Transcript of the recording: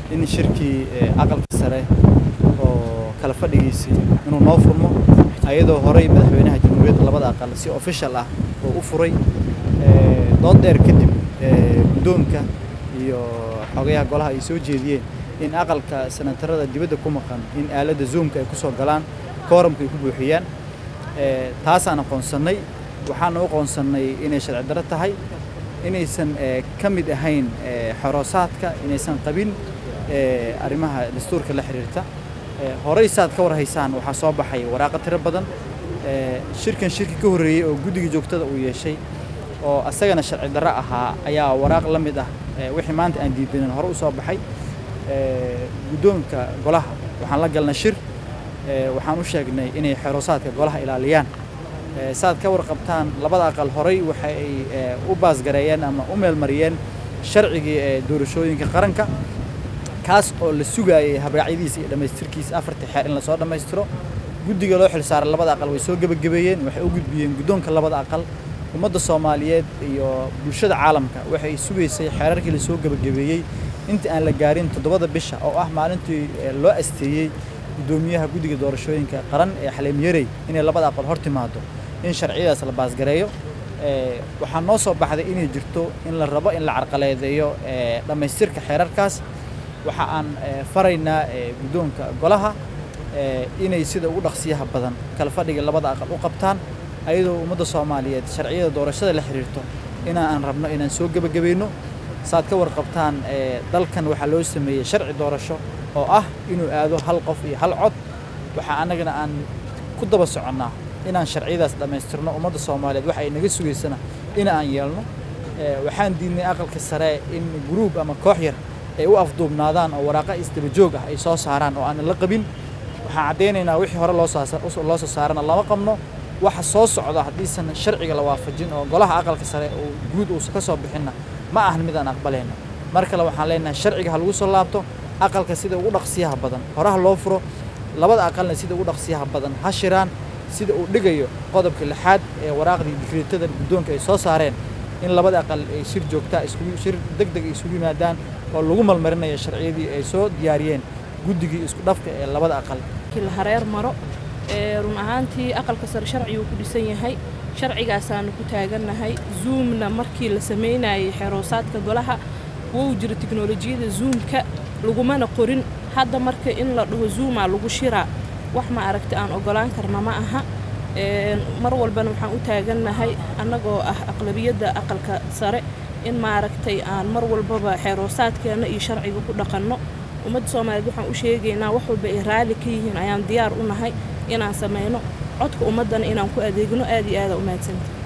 in shirkii aqalka sare oo kala fadhigiisii inuu noo furmo ayadoo horay madaxweynaha jamhuuriyadda labada aqal si official ah oo u furay dood dheer kadib guddoonka iyo xogayaha golaha ay soo jeediyeen in aqalka senatarada dibadda ku maqan in aaladda zoomka ay ku soo galaan kooramka ay ku buuxiyaan taasaan aqoonsannay waxaan u aqoonsannay inay sharci darro tahay inaysan ka mid ahayn xoroosaadka inaysan qabin arrimaha dastuurka la xiriirta horay saad ka war haysaan waxaa soo baxay waraaqo tiro badan shirkan shirki ka horreeyay oo guddiga joogtada uu yeeshay oo asagana sharci darro ahaa ayaa waraaq la mid ah wixii maanta aan diidanin hore u soo baxay guddoonka golaha waxaan la galnay shir waxaan u sheegnay inay xoroosaadka golaha ilaaliyaan saad ka warqabtaan labada aqal horay waxay u baasgareeyeen ama u meelmariyeen sharcigii doorashooyinka qaranka kaas oo la sugaayay habraacyadiisa iyo dhamaystirkiisa afartii xeer in la soo dhamaystiro guddiga loo xil saaray labada aqal way soo gabagabeeyeen waxay u gudbiyeen guddoonka labada aqal ummadda Soomaaliyeed iyo bulshada caalamka waxay sugaysay xeerarkii la soo gabagabeeyay inta aan la gaarin 7 bisha oo ah maalintii loo asteeyay gudoomiyaha guddiga doorashooyinka qaran ee Xaleem Yarey inay labada aqal hor timaado in sharciyadaas la baasgareeyo waxaa noo soo baxday inay jirto in la rabo in la carqaladeeyo dhamaystirka xeerarkaas waxa aan faraynaa guddoonka golaha inay sida ugu dhaqsiyaha badan kala fadhiga labada aqal u qabtaan ayadoo ummadda Soomaaliyeed sharciyada doorashada la xiriirto inaan rabno inaan soo gabagabeeyno saad ka warqabtaan dalkan waxa loo sameeyay sharci doorasho oo ah inuu aado hal qof iyo hal cod waxa anagana aan ku daba soconnaa inaan sharciyadaas dhamaystirno ummadda Soomaaliyeed waxa ay naga sugaysana in aan yeelno waxaan diidnay aqalka sare in group ama koox yar ay u afduubnaadaan oo waraaqa isdaba joog ah ay soo saaraan oo aan la qabin waxaan cadeynaynaa wixii hore loo soo saarana lama qabno waxa soo socda hadiisan sharciga la waafajin oo golaha aqalka sare oo guud uu ka soo bixina ma ahan mid aan aqbalayno marka la waxaan leenahay sharciga hal ugu soo laabto aqalka sida ugu dhaqsiyaha badan horaha loo furo labada aqalna sida ugu dhaqsiyaha badan ha shiraan sida uu dhigayo qodobka 6aad ee waraaqdii digreetada guddoonka ay soo saareen in labada aqal ay shir joogta shir degdeg ay isugu yimaadaan oo lagu malmarinayo sharciyadii ay soo diyaariyeen guddigii isku dhafka ee labada aqal kila hareer maro run ahaantii aqalka sare sharcigu ku dhisan yahay sharcigaasaan ku taaganahay zoomna markii la sameynayay xeroosaadka golaha wuu jira tiknoolajiyada zoomka lagumana qorin hadda marka in la dhaho zooma lagu shiraa wax ma aragti aan ogolaan karna ma aha mar walbana waxaan u taaganahay annagoo ah aqlabiyada aqalka sare in ma aragtay aan mar walbaba xeroosaadkeena iyo sharciga ku dhaqanno ummadda Soomaaliyeed waxaan u sheegaynaa wax walba ay raali ka yihiin ayaan diyaar u nahay inaan sameeyno codka ummadana inaan ku adeegno aad iyo aad u mahadsantahay